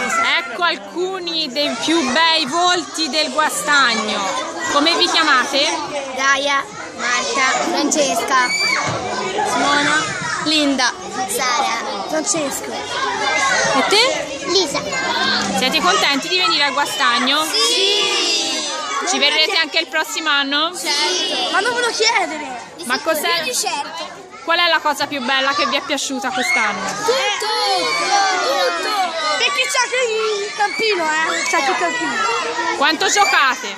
Ecco alcuni dei più bei volti del Guastagno. Come vi chiamate? Gaia, Marta, Francesca, Simona, Linda, Sara, Francesco. E te? Lisa. Siete contenti di venire al Guastagno? Sì! Ci verrete anche il prossimo anno? Certo. Ma non ve lo chiedere! Ma cos'è? Certo. Qual è la cosa più bella che vi è piaciuta quest'anno? Tutto! Perché c'è anche il campino, C'è anche il campino. Quanto giocate?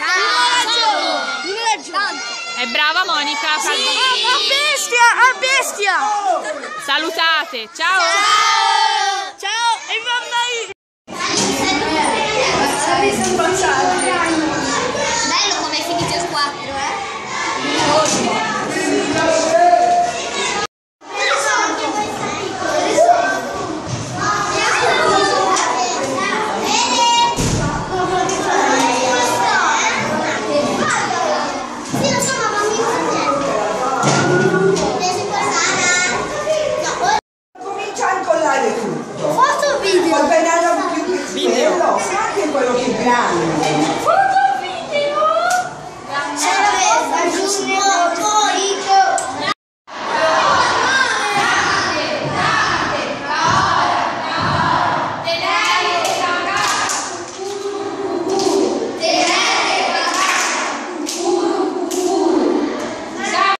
Tanto! È brava Monica? A bestia! A bestia! Salutate, ciao! Ciao! E vai! Bello come è finito il 4, Sì, lo so, ma mi